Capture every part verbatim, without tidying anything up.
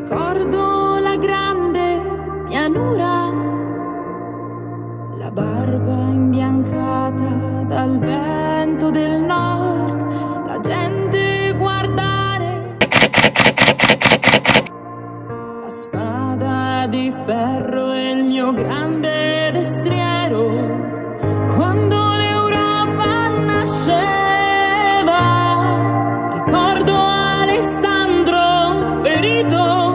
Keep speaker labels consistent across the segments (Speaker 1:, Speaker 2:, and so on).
Speaker 1: Ricordo la grande pianura, la barba imbiancata dal vento del nord, la gente guardare, la spada di ferro e il mio grande destriero, quando l'Europa nasceva. Ricordo Alessandro ferito,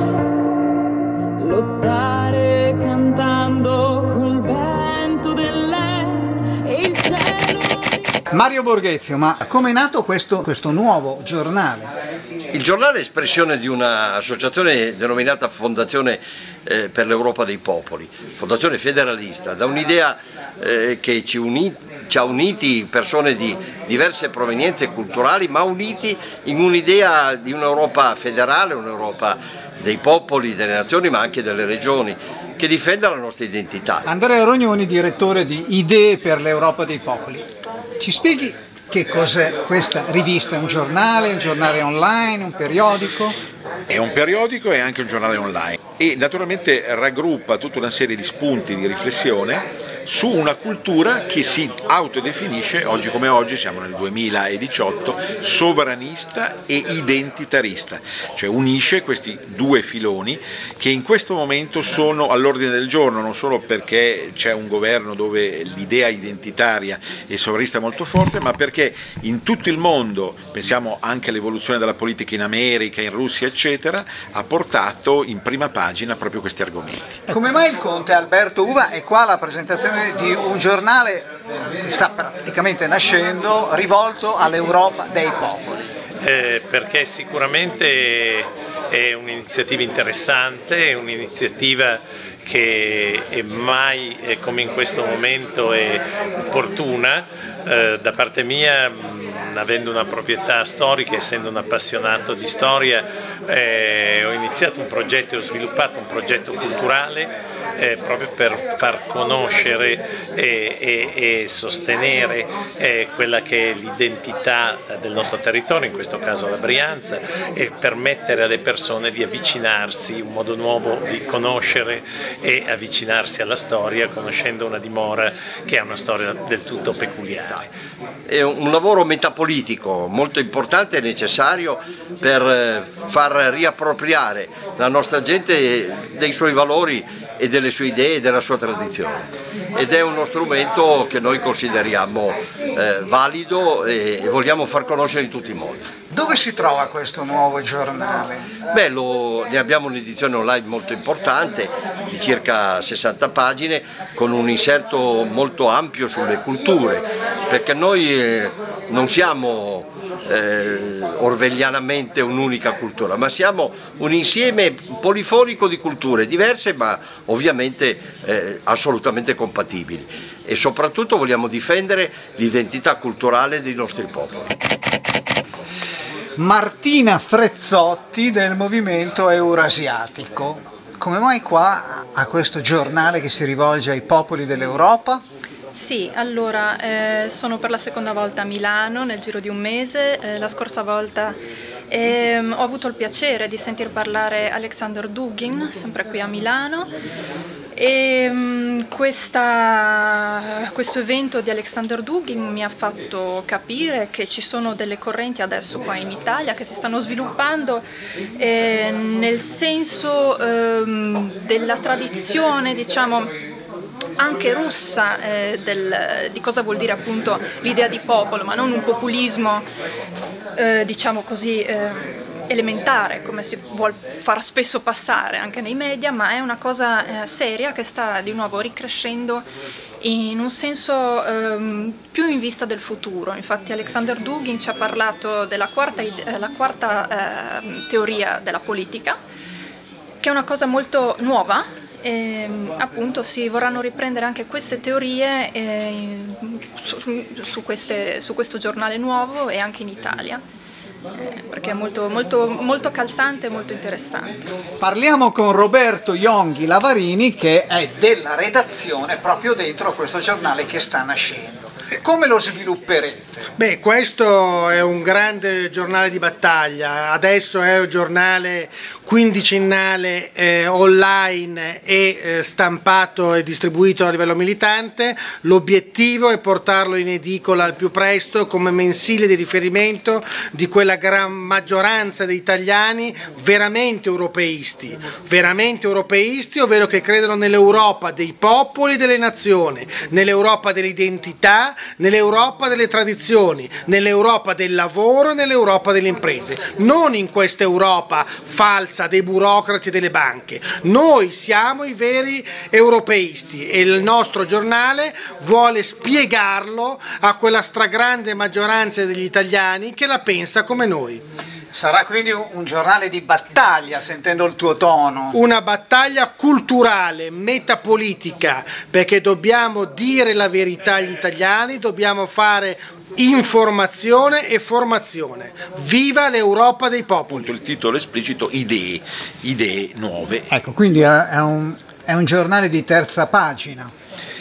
Speaker 1: lottare cantando col vento dell'est e il cielo.
Speaker 2: Mario Borghezio, ma come è nato questo, questo nuovo giornale?
Speaker 3: Il giornale è espressione di un'associazione denominata Fondazione eh, per l'Europa dei Popoli, fondazione federalista, da un'idea eh, che ci, uni, ci ha uniti persone di diverse provenienze culturali, ma uniti in un'idea di un'Europa federale, un'Europa dei popoli, delle nazioni, ma anche delle regioni, che difenda la nostra identità.
Speaker 2: Andrea Rognoni, direttore di Idee per l'Europa dei Popoli. Ci spieghi che cos'è questa rivista? Un giornale, un giornale online, un periodico?
Speaker 4: È un periodico e anche un giornale online e naturalmente raggruppa tutta una serie di spunti di riflessione su una cultura che si autodefinisce, oggi come oggi, siamo nel duemiladiciotto, sovranista e identitarista, cioè unisce questi due filoni che in questo momento sono all'ordine del giorno, non solo perché c'è un governo dove l'idea identitaria e sovranista è molto forte, ma perché in tutto il mondo, pensiamo anche all'evoluzione della politica in America, in Russia, eccetera, ha portato in prima pagina proprio questi argomenti.
Speaker 2: Come mai il conte Alberto Uva è qua alla presentazione di un giornale che sta praticamente nascendo rivolto all'Europa dei popoli?
Speaker 5: Eh, perché sicuramente è un'iniziativa interessante, è un'iniziativa che è mai eh, come in questo momento è opportuna. Eh, da parte mia, mh, avendo una proprietà storica, essendo un appassionato di storia, eh, ho iniziato un progetto e ho sviluppato un progetto culturale eh, proprio per far conoscere e, e, e sostenere eh, quella che è l'identità del nostro territorio, in questo caso la Brianza, e permettere alle persone di avvicinarsi, un modo nuovo di conoscere e avvicinarsi alla storia, conoscendo una dimora che ha una storia del tutto peculiare.
Speaker 3: È un lavoro metapolitico molto importante e necessario per far riappropriare la nostra gente dei suoi valori e delle sue idee e della sua tradizione, ed è uno strumento che noi consideriamo eh, valido e vogliamo far conoscere in tutti i modi.
Speaker 2: Dove si trova questo nuovo giornale?
Speaker 3: Beh, lo, ne abbiamo un'edizione online molto importante di circa sessanta pagine con un inserto molto ampio sulle culture, perché noi eh, non siamo eh, orwellianamente un'unica cultura, ma siamo un insieme polifonico di culture diverse ma ovviamente eh, assolutamente compatibili, e soprattutto vogliamo difendere l'identità culturale dei nostri popoli.
Speaker 2: Martina Frezzotti del Movimento Eurasiatico. Come mai qua a questo giornale che si rivolge ai popoli dell'Europa?
Speaker 6: Sì, allora eh, sono per la seconda volta a Milano nel giro di un mese. Eh, la scorsa volta eh, ho avuto il piacere di sentir parlare Alexander Dugin, sempre qui a Milano. E um, questa, questo evento di Alexander Dugin mi ha fatto capire che ci sono delle correnti adesso qua in Italia che si stanno sviluppando eh, nel senso um, della tradizione, diciamo, anche russa eh, del, di cosa vuol dire appunto l'idea di popolo, ma non un populismo eh, diciamo così eh, elementare come si vuol far spesso passare anche nei media, ma è una cosa eh, seria che sta di nuovo ricrescendo in un senso ehm, più in vista del futuro. Infatti Alexander Dugin ci ha parlato della quarta, eh, la quarta eh, teoria della politica, che è una cosa molto nuova. E, appunto si vorranno riprendere anche queste teorie eh, su, su, queste, su questo giornale nuovo e anche in Italia. Eh, perché è molto, molto, molto calzante e molto interessante.
Speaker 2: Parliamo con Roberto Ionghi Lavarini, che è della redazione proprio dentro questo giornale che sta nascendo. Come lo svilupperete?
Speaker 7: Beh, questo è un grande giornale di battaglia, adesso è un giornale quindicennale eh, online e eh, stampato e distribuito a livello militante. L'obiettivo è portarlo in edicola al più presto come mensile di riferimento di quella gran maggioranza di italiani veramente europeisti, veramente europeisti, ovvero che credono nell'Europa dei popoli e delle nazioni, nell'Europa dell'identità, nell'Europa delle tradizioni, nell'Europa del lavoro e nell'Europa delle imprese, non in questa Europa falsa dei burocrati e delle banche. Noi siamo i veri europeisti e il nostro giornale vuole spiegarlo a quella stragrande maggioranza degli italiani che la pensa come noi.
Speaker 2: Sarà quindi un giornale di battaglia, sentendo il tuo tono.
Speaker 7: Una battaglia culturale, metapolitica, perché dobbiamo dire la verità agli italiani, dobbiamo fare informazione e formazione. Viva l'Europa dei popoli!
Speaker 4: Il titolo esplicito: idee, idee nuove.
Speaker 2: Ecco, quindi è un, è un giornale di terza pagina.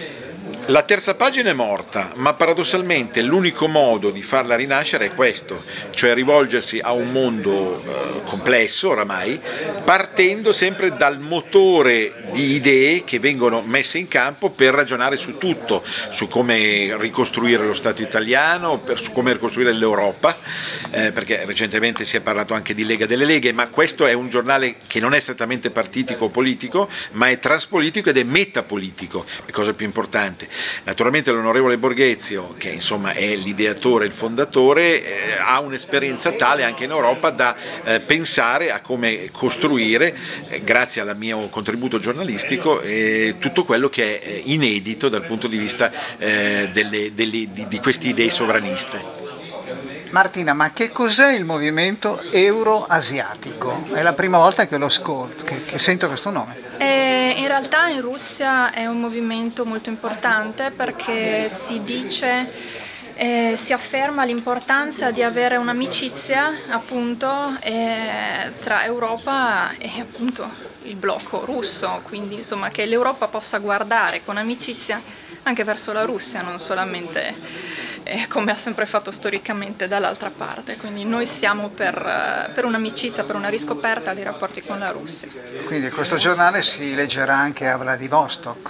Speaker 4: La terza pagina è morta, ma paradossalmente l'unico modo di farla rinascere è questo, cioè rivolgersi a un mondo eh, complesso oramai, partendo sempre dal motore di idee che vengono messe in campo per ragionare su tutto, su come ricostruire lo Stato italiano, per, su come ricostruire l'Europa, eh, perché recentemente si è parlato anche di Lega delle Leghe, ma questo è un giornale che non è strettamente partitico o politico, ma è transpolitico ed è metapolitico, è cosa più importante. Naturalmente l'onorevole Borghezio, che insomma è l'ideatore, il fondatore, eh, ha un'esperienza tale anche in Europa da eh, pensare a come costruire, eh, grazie al mio contributo giornalistico, eh, tutto quello che è inedito dal punto di vista eh, delle, delle, di, di queste idee sovraniste.
Speaker 2: Martina, ma che cos'è il movimento euroasiatico? È la prima volta che lo ascolto, che, che sento questo nome.
Speaker 6: Eh, in realtà in Russia è un movimento molto importante perché si dice, eh, si afferma l'importanza di avere un'amicizia appunto eh, tra Europa e appunto il blocco russo, quindi insomma che l'Europa possa guardare con amicizia anche verso la Russia, non solamente eh, come ha sempre fatto storicamente dall'altra parte, quindi noi siamo per, per un'amicizia, per una riscoperta dei rapporti con la Russia.
Speaker 2: Quindi questo giornale si leggerà anche a Vladivostok?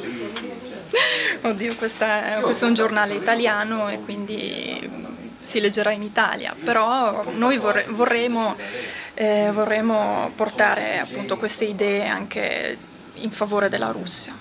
Speaker 6: Oddio, questa è, questo è un giornale italiano e quindi si leggerà in Italia, però noi vorre, vorremmo, eh, vorremmo portare appunto queste idee anche in favore della Russia.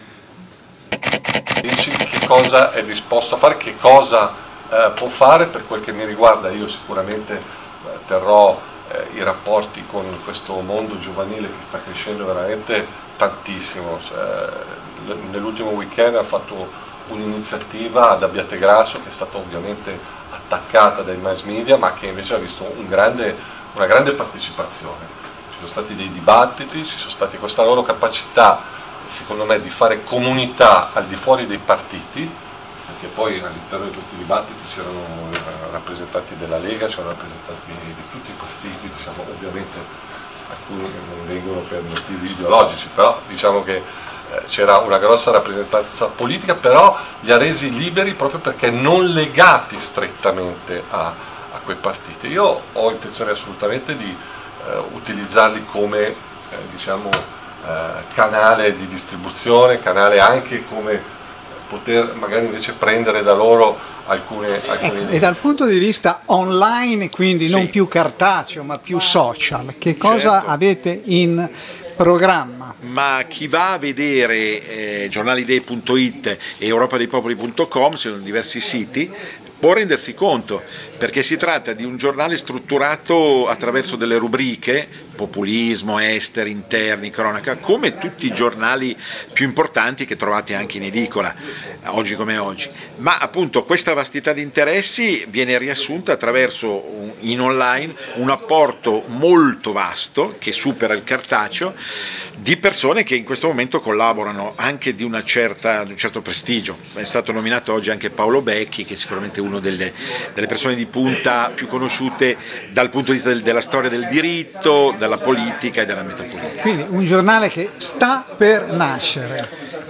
Speaker 8: Dici che cosa è disposto a fare, che cosa eh, può fare. Per quel che mi riguarda, io sicuramente eh, terrò eh, i rapporti con questo mondo giovanile che sta crescendo veramente tantissimo. Cioè, nell'ultimo weekend ha fatto un'iniziativa ad Abbiategrasso che è stata ovviamente attaccata dai mass media, ma che invece ha visto un grande, una grande partecipazione. Ci sono stati dei dibattiti, ci sono stati questa loro capacità, secondo me, di fare comunità al di fuori dei partiti, perché poi all'interno di questi dibattiti c'erano rappresentanti della Lega, c'erano rappresentanti di tutti i partiti, diciamo, ovviamente alcuni non vengono per motivi ideologici, però diciamo che eh, c'era una grossa rappresentanza politica, però li ha resi liberi proprio perché non legati strettamente a, a quei partiti. Io ho intenzione assolutamente di eh, utilizzarli come eh, diciamo, Eh, canale di distribuzione, canale anche come poter magari invece prendere da loro alcune, alcune idee.
Speaker 2: E dal punto di vista online, quindi
Speaker 4: sì.
Speaker 2: non più cartaceo ma più social, che cosa
Speaker 4: certo.
Speaker 2: avete in programma?
Speaker 4: Ma chi va a vedere eh, giornalidee punto it e europa dei popoli punto com, sono diversi siti, può rendersi conto, perché si tratta di un giornale strutturato attraverso delle rubriche, populismo, esteri, interni, cronaca, come tutti i giornali più importanti che trovate anche in edicola, oggi come oggi. Ma appunto questa vastità di interessi viene riassunta attraverso un, in online un apporto molto vasto che supera il cartaceo, di persone che in questo momento collaborano anche di, una certa, di un certo prestigio. È stato nominato oggi anche Paolo Becchi, che è sicuramente uno delle, delle persone di punta più conosciute dal punto di vista del, della storia del diritto, della politica e della metapolitica.
Speaker 2: Quindi un giornale che sta per nascere.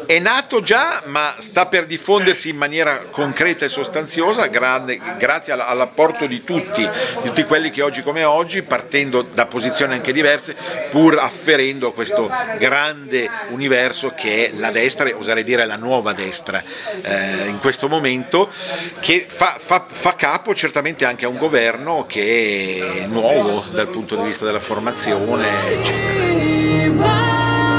Speaker 4: è nato già, ma sta per diffondersi in maniera concreta e sostanziosa, grande, grazie all'apporto di tutti, di tutti quelli che oggi come oggi, partendo da posizioni anche diverse, pur afferendo a questo grande universo che è la destra, e oserei dire la nuova destra eh, in questo momento, che fa, fa, fa capo certamente anche a un governo che è nuovo dal punto di vista della formazione, eccetera.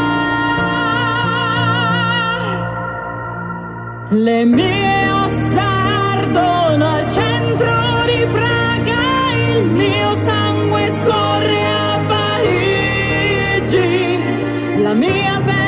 Speaker 1: Le mie ossa ardono al centro di Praga, il mio sangue scorre a Parigi, la mia pelle